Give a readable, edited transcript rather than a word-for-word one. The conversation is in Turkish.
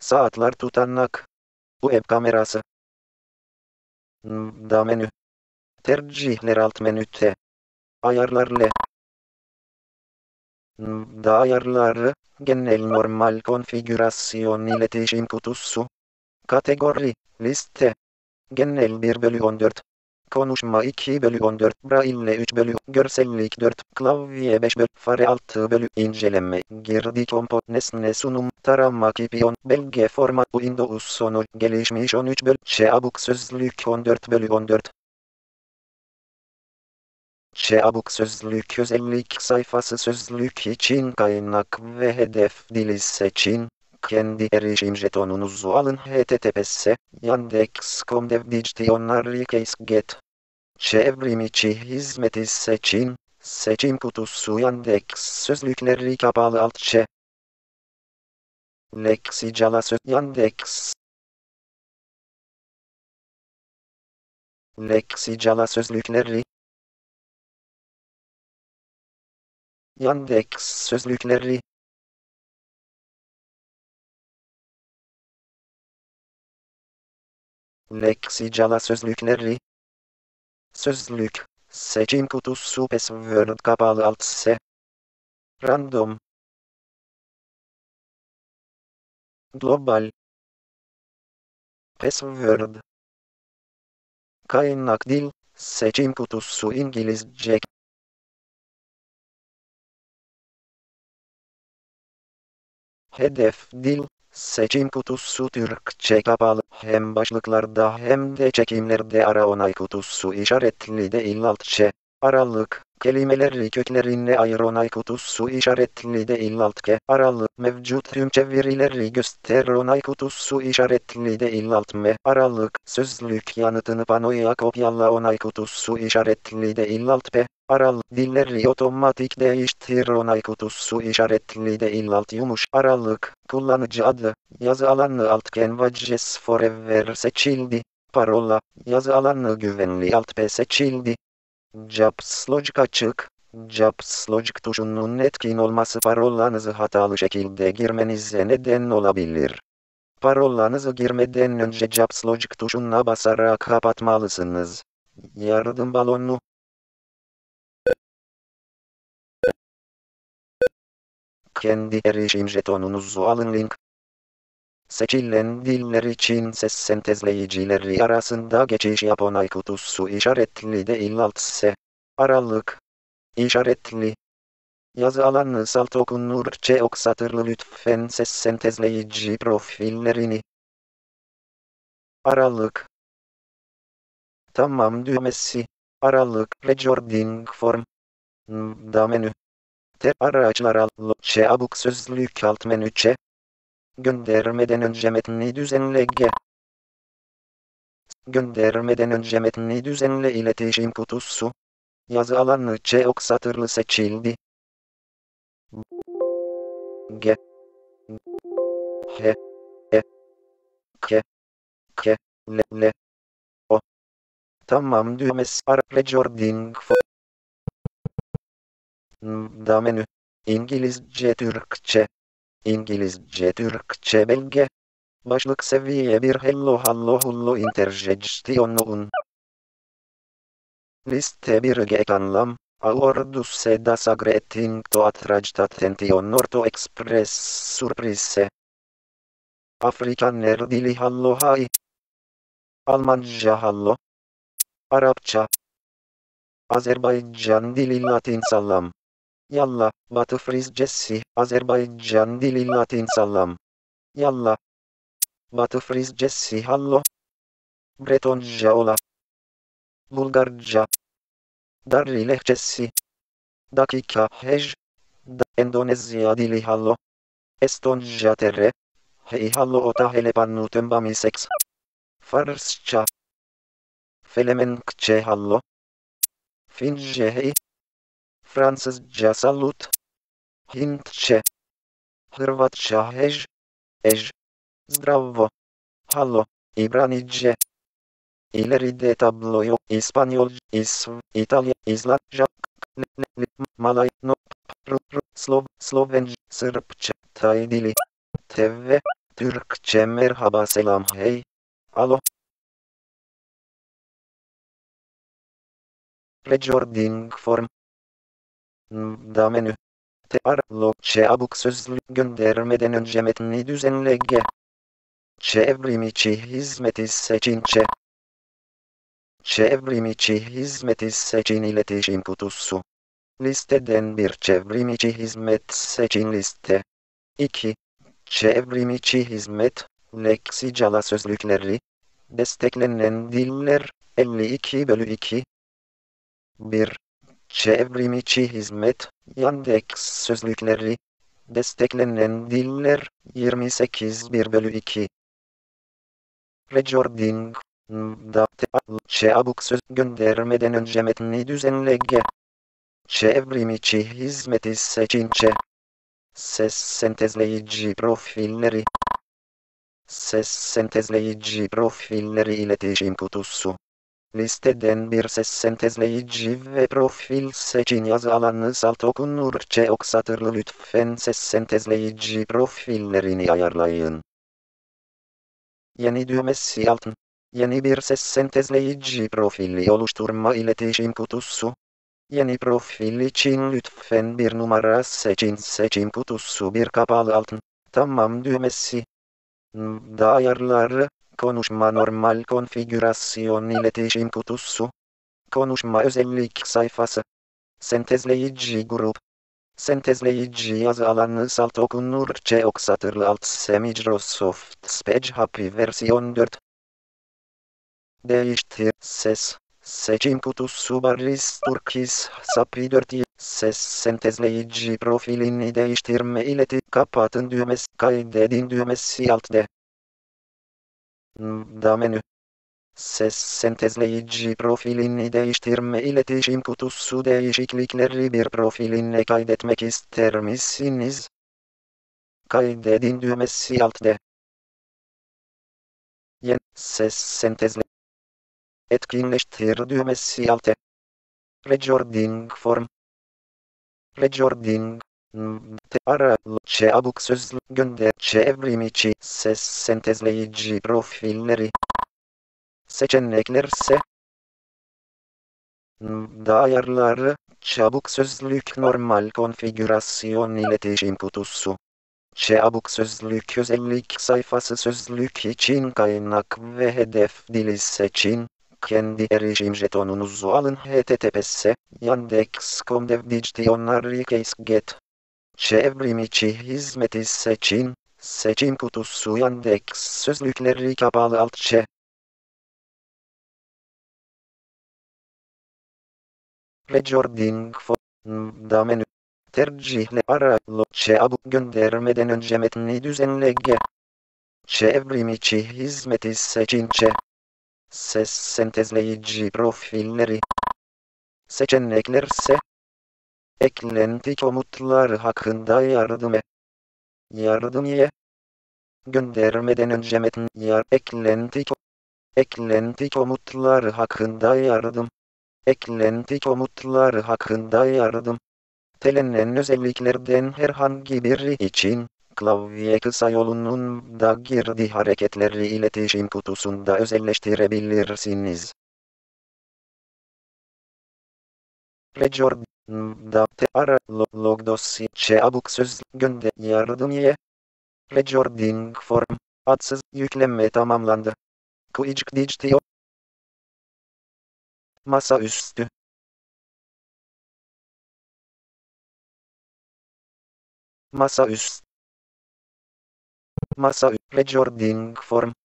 Saatler tutanak. Web kamerası. Da menü. Tercihler alt menüte. Ayarlarla. Da ayarları. Genel normal konfigürasyon iletişim kutusu. Kategori. Liste. Genel 1/14. Konuşma 2/14. Braille 3 görsellik 4. Klavye 5 fare 6 inceleme. Girdi kompo nesne sunum. Tarama pipiyon. Belge format Windows sonu. Gelişmiş 13 Çabuk sözlük 14/14. Çabuk sözlük özellik sayfası sözlük için kaynak ve hedef dili seçin. Kendi erişim jetonunuzu alın https yandex.com devdigitionary case get. Çevrim içi hizmeti seçin. Seçim kutusu Yandex sözlükleri kapalı alt ç. Lexicala söz Yandex. Lexicala sözlükleri. Yandex sözlükleri. Lexicala sözlükleri. Sözlük. Seçim kutusu password kapalı alt s. Random. Global. Password. Kaynak dil. Seçim kutusu İngilizce. Hedef dil. Seçim kutusu Türkçe kapalı. Hem başlıklarda hem de çekimlerde ara onay kutusu işaretli değil alt ç. Aralık. Kelimeleri köklerine ayır onay kutusu işaretli değil alt k. Aralık. Mevcut tüm çevirileri göster onay kutusu işaretli değil alt m. Aralık. Sözlük yanıtını panoya kopyala onay kutusu işaretli değil alt p. Aralık. Dilleri otomatik değiştir onay kutusu işaretli değil alt yumuş. Aralık. Kullanıcı adı. Yazı alanı alt Canvages Forever seçildi. Parola. Yazı alanı güvenli alt p seçildi. Caps Logic açık. Caps Logic tuşunun etkin olması parolanızı hatalı şekilde girmenize neden olabilir. Parolanızı girmeden önce Caps Logic tuşuna basarak kapatmalısınız. Yardım balonu. Kendi erişim jetonunuzu alın link. Seçilen diller için ses sentezleyicileri arasında geçiş yap onay kutusu işaretli değil alt s. Aralık. İşaretli. Yazı alanı salt okunur ok satırlı lütfen ses sentezleyici profillerini. Aralık. Tamam düğmesi. Aralık. Recording form. Da menü. Araçlar al. Çabuk sözlük alt menü ç. Göndermeden önce metni düzenle g. Göndermeden önce metni düzenle iletişim kutusu. Yazı alanı ok satırlı seçildi. G. H. E. K. K. L. O. Tamam düğmesi. Recording for. Da menü. İngilizce Türkçe. İngilizce Türkçe belge. Başlık seviye 1 hello hello interjection. Liste 1 anlam. Aordus seda sagreting to attract attention or to express surprise. Afrikaner dili hallo hay. Almanca hallo. Arapça. Azerbaycan dili Latin salam. Yalla, Batı Frizcesi, Azerbaycan dili Latin salam. Yalla. Batı Frizcesi hallo. Bretonca ola. Bulgarca. Darri lehçesi. Dakika hej. Endonezya dili hallo. Estonca tere. Hey hallo ota helepannu tömbami seks. Farsça. Felemenkçe hallo. Fince hey. Fransızca salut. Hintçe. Hırvatça hej. Ej. Zdravo. Hallo. İbranice. İleride tablo yok. İspanyol, İtalya, İzlanca, Malay, Slov, Slovence, Sırpça, Tay dili, TV, Türkçe merhaba selam hey. Alo. Recording form. Da menü. Çabuk sözlük göndermeden önce metni düzenle G. Çevrim içi hizmeti seçin Çevrim içi hizmeti seçin iletişim kutusu. Listeden bir çevrim içi hizmet seçin liste. 2. Çevrim içi hizmet, Lexicala sözlükleri, desteklenen diller, 52/2. 1. Çevrim içi hizmet, Yandex sözlükleri, desteklenen diller, 28/1/2. Recording, çabuk söz göndermeden önce metni düzenle G. Çevrim içi hizmeti seçin Ses sentezleyici profilleri. Ses sentezleyici profilleri iletişim kutusu. Listeden bir ses sentezleyici ve profil seçin yazı alanı salt okunur ok satırlı lütfen ses sentezleyici profillerini ayarlayın. Yeni düğmesi altın. Yeni bir ses sentezleyici profili oluşturma iletişim kutusu. Yeni profil için lütfen bir numara seçin seçim kutusu bir kapalı altın. Tamam düğmesi. Ayarları, konuşma normal konfigürasyon iletişim kutusu. Konuşma özellik sayfası. Sentezleyici grup. Sentezleyici yazı alanı salt okunur ok satırlı alt Microsoft Spage Happy versiyon 4. Değiştir ses. Seçim kutusu Barris Turkis Sapi 4. Ses sentezleyici profilini değiştirme ileti kapatın düğmesi kaydedin düğmesi alt D. Menü. Ses sentezleyici profilini değiştirme iletişim kutusu değişiklikleri bir profiline kaydetmek ister misiniz? Kaydedin düğmesi alt D. Yeni ses sentezle etkinleştir düğmesi alt D. Recording form. Recording. Çabuk sözlü gönder çevrim içi ses sentezleyici profilleri. Seçenekler ayarları, çabuk sözlük normal konfigürasyon iletişim kutusu. Çabuk sözlük özellik sayfası sözlük için kaynak ve hedef dili seçin. Kendi erişim jetonunuzu alın https yandex.com get. Çevrim içi hizmeti seçin. Seçim kutusu Yandex sözlükleri kapalı alt Recording for menü. Tercihle çabuk göndermeden önce metni düzenle G. Çevrim içi hizmeti seçin Ses sentezleyici profilleri. Seçenekler eklenti komutlar hakkında yardım Yardım göndermeden önce metin eklenti komutlar hakkında yardım. Eklenti komutlar hakkında yardım. Telenen özelliklerden herhangi biri için, klavye kısa yolunun da girdi hareketleri iletişim kutusunda özelleştirebilirsiniz. Recording'da log dosya çabuk söz gönder yardım Recording form adsız yükleme tamamlandı. Quick Digitio Masaüstü Masaüstü Recording form